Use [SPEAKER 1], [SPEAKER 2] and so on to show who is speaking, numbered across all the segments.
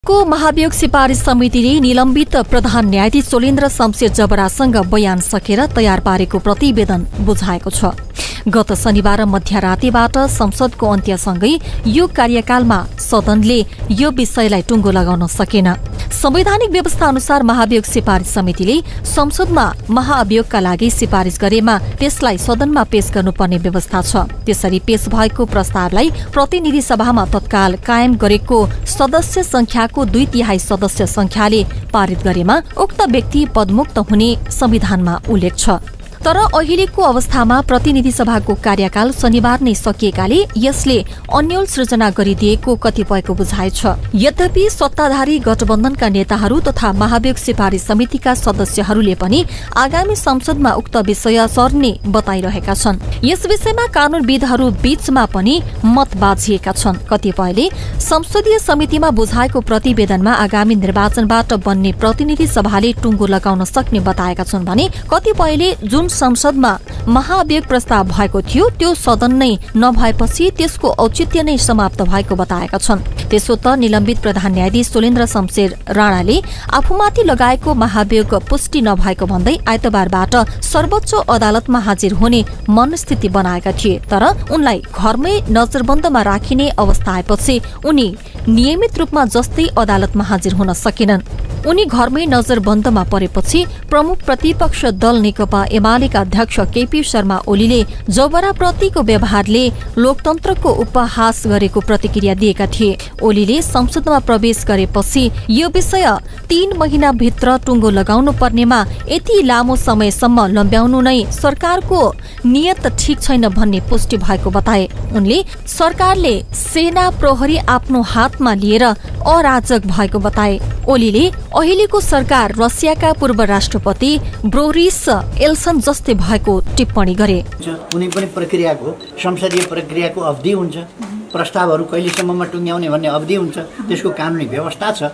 [SPEAKER 1] को महाभियोग सिफारिस समितिले निलम्बित प्रधान न्यायाधीश सोलेन्द्र शमशेर जबरासँग बयान सकेर तयार पारेको प्रतिवेदन बुझाएको छ। गत शनिबार मध्यरातीबाट संसदको अन्त्यसँगै यो कार्यकालमा सदनले यो विषयलाई टुङ्गो लगाउन सकेन। संवैधानिक व्यवस्था अनुसार महाभियोग सिफारिस समितिले संसदमा महाअभियोगका लागि सिफारिस गरेमा त्यसलाई सदनमा पेश गर्नुपर्ने व्यवस्था छ। त्यसरी पेश भएको प्रस्तावलाई प्रतिनिधि सभामा तत्काल कायम गरेको सदस्य संख्याको 2/3 सदस्य संख्याले पारित गरेमा उक्त व्यक्ति पदमुक्त हुने संविधानमा उल्लेख छ। तर अहिलेको अवस्थामा प्रतिनिधि सभाको कार्यकाल शनिबार नै सकिएकाले यसले अन्यल सृजना गरिदिएको कतिपयको बुझाइ छ। यद्यपि सत्ताधारी गठबन्धनका नेताहरू तथा महाभियोग सिफारिस समितिका सदस्यहरूले पनि आगामी संसदमा उक्त विषय सर्ने बताइरहेका छन्। यस विषयमा कानूनविदहरू बीचमा पनि मत बाझिएका छन्। कतिपयले संसदीय समितिमा बुझाएको प्रतिवेदनमा आगामी निर्वाचनबाट बन्ने प्रतिनिधि सभाले टुङ्गो लगाउन सक्ने बताएका छन् भने कतिपयले जुन संसदमा महाभियोग प्रस्ताव भएको थियो त्यो सदन नै नभएपछि त्यसको औचित्य नै समाप्त भएको बताएका छन्। त्यसो त निलम्बित प्रधान न्यायाधीश सोलेन्द्र शमशेर राणाले आफूमाथि लगाएको महाभियोग पुष्टि नभएको भन्दै आइतबारबाट सर्वोच्च अदालतमा हाजिर हुने मनस्थिति बनाएका थिए। तर उनलाई घरमै नजरबन्दमा राखिने अवस्था आएपछि उनी नियमित रूपमा जस्तै अदालतमा हाजिर हुन सकेनन्। उनी घरमै नजरबन्दमा परेपछि प्रमुख प्रतिपक्ष दल नेकपा एमालेका अध्यक्ष केपी शर्मा ओलीले जबराप्रतिको व्यवहारले लोकतन्त्रको उपहास गरेको प्रतिक्रिया दिएका थिए। ओलीले संसदमा प्रवेश गरेपछि यो विषय 3 महिनाभित्र टुङ्गो लगाउनु पर्नेमा यति लामो समयसम्म लम्ब्याउनु नै सरकारको नियत ठिक छैन भन्ने पुष्टि भएको बताए। उनले सरकारले सेना प्रहरी आफ्नो हातमा लिएर अराजक भएको बताए। ओलीले अहिलेको सरकार रसियाका पूर्व राष्ट्रपति बोरिस एल्सन जस्तै भएको टिप्पणी गरे।
[SPEAKER 2] कुनै पनि प्रक्रियाको संसदीय प्रक्रियाको अवधि हुन्छ, प्रस्तावहरू कहिलेसम्ममा टुङ्ग्याउने भन्ने अवधि हुन्छ, त्यसको कानुनी व्यवस्था छ।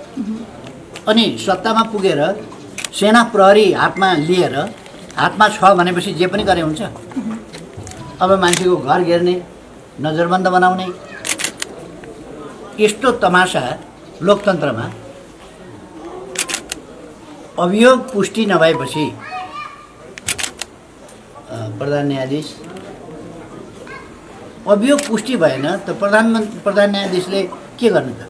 [SPEAKER 2] अनि सत्तामा पुगेर सेना प्रहरी हातमा छ भनेपछि जे पनि गरे हुन्छ। अब मान्छेको घर घेर्ने, नजरबन्द बनाउने यस्तो तमासा लोकतन्त्रमा अभियोग पुष्टि नभएपछि प्रधान न्यायाधीश अभियोग पुष्टि भएन त प्रधान न्यायाधीशले के गर्नु त?